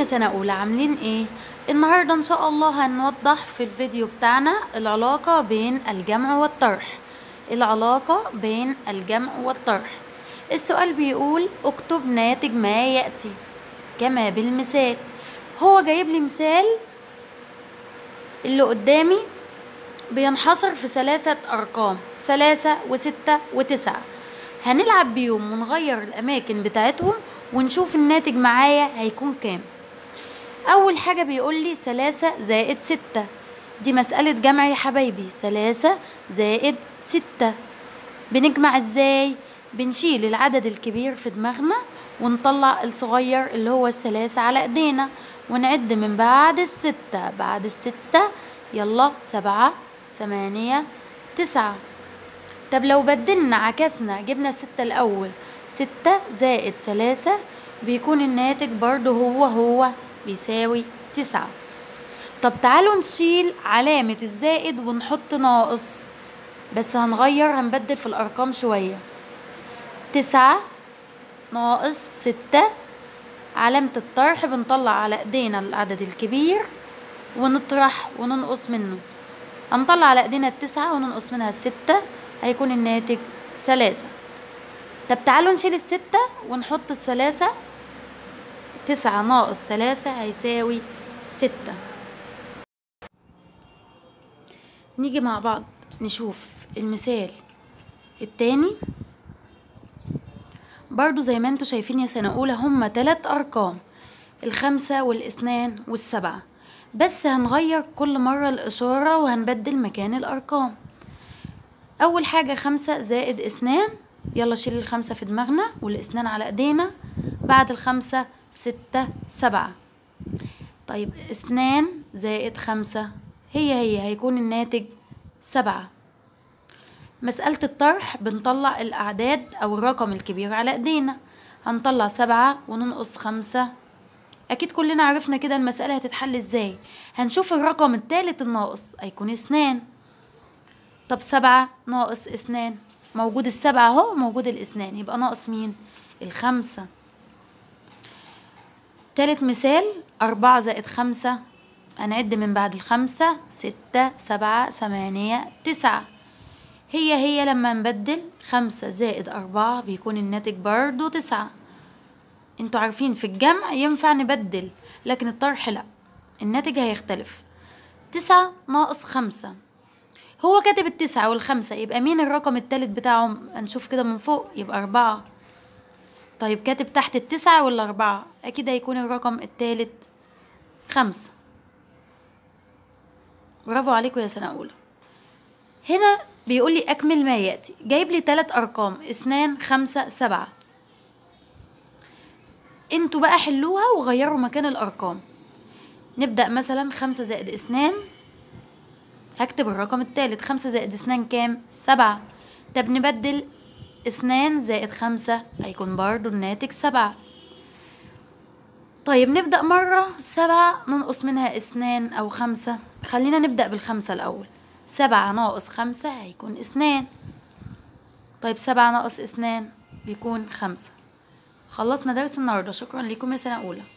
سنة أولى، عاملين ايه؟ النهاردة ان شاء الله هنوضح في الفيديو بتاعنا العلاقة بين الجمع والطرح. العلاقة بين الجمع والطرح. السؤال بيقول اكتب ناتج ما يأتي كما بالمثال. هو جايب لي مثال اللي قدامي بينحصر في 3 أرقام، 3 و6 و9. هنلعب بيهم ونغير الأماكن بتاعتهم ونشوف الناتج معايا هيكون كام. أول حاجة بيقول لي 3 زائد 6، دي مسألة جمع يا حبايبي. 3 زائد 6 بنجمع ازاي؟ بنشيل العدد الكبير في دماغنا ونطلع الصغير اللي هو ال3 على ايدينا ونعد من بعد ال6. بعد ال6 يلا 7 8 9. طب لو بدلنا عكسنا جبنا ال6 الأول، 6 زائد 3 بيكون الناتج برضو هو بيساوي 9. طب تعالوا نشيل علامة الزائد ونحط ناقص، بس هنبدل في الأرقام شوية. 9 ناقص 6، علامة الطرح بنطلع على ايدينا العدد الكبير ونطرح وننقص منه. هنطلع على ايدينا 9 وننقص منها 6، هيكون الناتج 3. طب تعالوا نشيل 6 ونحط 3. 9 ناقص 3 هيساوي 6. نيجي مع بعض نشوف المثال التاني. برضو زي ما انتوا شايفين يا سنة أولى هما 3 أرقام، 5 و2 و7، بس هنغير كل مرة الإشارة وهنبدل مكان الأرقام. أول حاجة 5 زائد 2، يلا شيل ال5 في دماغنا وال2 على ايدينا. بعد ال5 6 7. طيب 2 زائد 5 هي هيكون الناتج 7. مسألة الطرح بنطلع الأعداد أو الرقم الكبير على ايدينا. هنطلع 7 وننقص 5. أكيد كلنا عرفنا كده المسألة هتتحل ازاي. هنشوف الرقم الثالث الناقص هيكون 2. طب 7 ناقص 2 موجود ال7 اهو، موجود ال2، يبقى ناقص مين؟ ال5. تالت مثال 4 زائد 5، هنعد من بعد ال5 6 7 8 9. هي لما نبدل 5 زائد 4 بيكون الناتج برضو 9. انتوا عارفين في الجمع ينفع نبدل، لكن الطرح لا، الناتج هيختلف. 9 ناقص 5، هو كاتب ال9 وال5، يبقى مين الرقم التالت بتاعهم؟ هنشوف كده من فوق، يبقى 4. طيب كاتب تحت ال9 وال4، اكيد هيكون الرقم التالت 5. برافو عليكم يا سنة أولى. هنا بيقول لي أكمل ما يأتي، جايب لي 3 أرقام، 2 5 7. انتوا بقى حلوها وغيروا مكان الأرقام. نبدأ مثلا 5 زائد 2، هكتب الرقم التالت. 5 زائد 2 كام؟ 7. طب نبدل 2 زائد 5 هيكون برضو الناتج 7. طيب نبدأ مرة 7 ننقص منها 2 أو 5. خلينا نبدأ بالخمسة الأول. 7 ناقص 5 هيكون 2. طيب 7 ناقص 2 بيكون 5. خلصنا درس النهاردة، شكرا لكم يا سنة أولى.